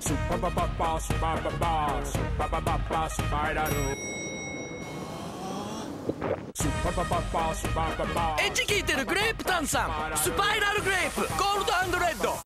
スパパパパスパパパスパパパパスパイラルスパパパパスパパパ。エッジ効いてるグレープ炭酸スパイラルグレープゴールド&レッド。